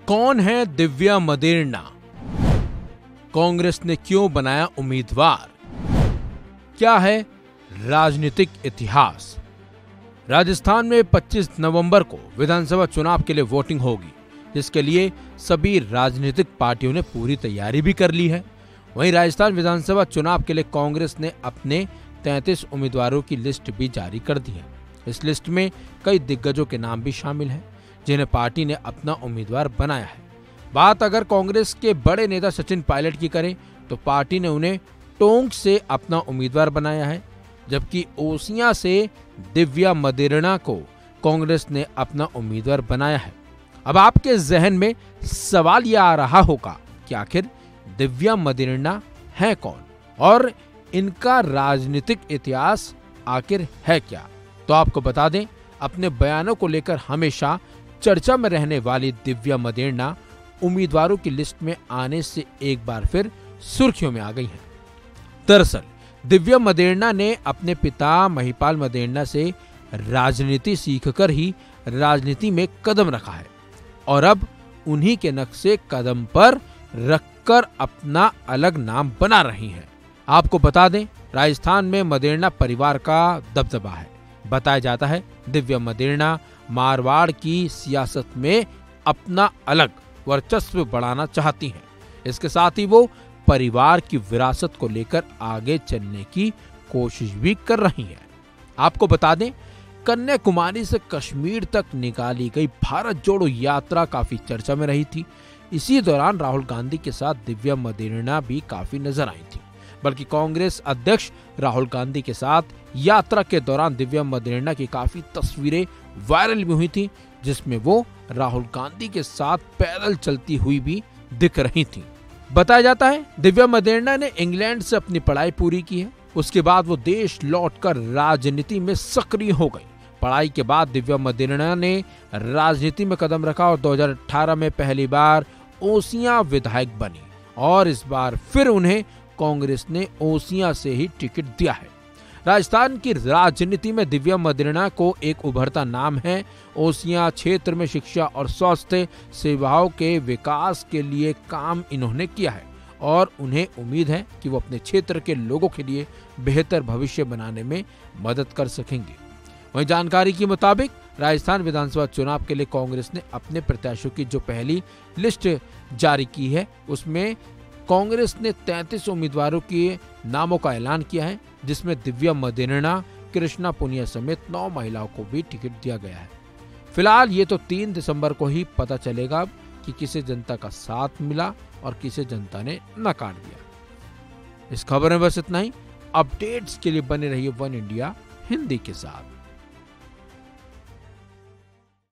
कौन है दिव्या मदेरणा? कांग्रेस ने क्यों बनाया उम्मीदवार? क्या है राजनीतिक इतिहास? राजस्थान में 25 नवंबर को विधानसभा चुनाव के लिए वोटिंग होगी, जिसके लिए सभी राजनीतिक पार्टियों ने पूरी तैयारी भी कर ली है। वहीं राजस्थान विधानसभा चुनाव के लिए कांग्रेस ने अपने 33 उम्मीदवारों की लिस्ट भी जारी कर दी है। इस लिस्ट में कई दिग्गजों के नाम भी शामिल हैं, जिन्हें पार्टी ने अपना उम्मीदवार बनाया है। बात अगर कांग्रेस के बड़े नेता सचिन पायलट की करें तो पार्टी ने उन्हें टोंक से अपना उम्मीदवार बनाया है, जबकि ओसियां से दिव्या मदेरणा को कांग्रेस ने अपना उम्मीदवार बनाया है। अब आपके जहन में सवाल यह आ रहा होगा कि आखिर दिव्या मदेरणा है कौन और इनका राजनीतिक इतिहास आखिर है क्या? तो आपको बता दें, अपने बयानों को लेकर हमेशा चर्चा में रहने वाली दिव्या मदेरणा उम्मीदवारों की लिस्ट में आने से एक बार फिर सुर्खियों में आ गई हैं। दरअसल दिव्या मदेरणा ने अपने पिता महिपाल मदेरणा से राजनीति सीखकर ही राजनीति में कदम रखा है और अब उन्हीं के नक्शे कदम पर रखकर अपना अलग नाम बना रही हैं। आपको बता दें, राजस्थान में मदेरणा परिवार का दबदबा है। बताया जाता है दिव्या मदेरणा मारवाड़ की सियासत में अपना अलग वर्चस्व बढ़ाना चाहती हैं। इसके साथ ही वो परिवार की विरासत को लेकर आगे चलने की कोशिश भी कर रही हैं। आपको बता दें, कन्याकुमारी से कश्मीर तक निकाली गई भारत जोड़ो यात्रा काफी चर्चा में रही थी। इसी दौरान राहुल गांधी के साथ दिव्या मदेरणा भी काफी नजर आई थी। बल्कि कांग्रेस अध्यक्ष राहुल गांधी के साथ यात्रा के दौरान दिव्या मदेरणा की काफी तस्वीरें वायरल भी हुई थी, जिसमें वो राहुल गांधी के साथ पैदल चलती हुई भी दिख रही थी। बताया जाता है दिव्या मदेरणा ने इंग्लैंड से अपनी पढ़ाई पूरी की है। उसके बाद वो देश लौटकर राजनीति में सक्रिय हो गई। पढ़ाई के बाद दिव्या मदेरणा ने राजनीति में कदम रखा और 2018 में पहली बार ओसियां विधायक बनी और इस बार फिर उन्हें कांग्रेस ने ओसियां से ही टिकट दिया है। राजस्थान की राजनीति में दिव्या मदेरणा को एक उभरता नाम है। ओसियां क्षेत्र में शिक्षा और स्वास्थ्य सेवाओं के विकास के लिए काम इन्होंने किया है और उन्हें उम्मीद है कि वो अपने क्षेत्र के लोगों के लिए बेहतर भविष्य बनाने में मदद कर सकेंगे। वहीं जानकारी के मुताबिक राजस्थान विधानसभा चुनाव के लिए कांग्रेस ने अपने प्रत्याशियों की जो पहली लिस्ट जारी की है, उसमें कांग्रेस ने 33 उम्मीदवारों के नामों का ऐलान किया है, जिसमें दिव्या मदेरणा, कृष्णा पुनिया समेत 9 महिलाओं को भी टिकट दिया गया है। फिलहाल ये तो 3 दिसंबर को ही पता चलेगा कि किसे जनता का साथ मिला और किसे जनता ने नकार दिया। इस खबर में बस इतना ही। अपडेट्स के लिए बने रहिए वन इंडिया हिंदी के साथ।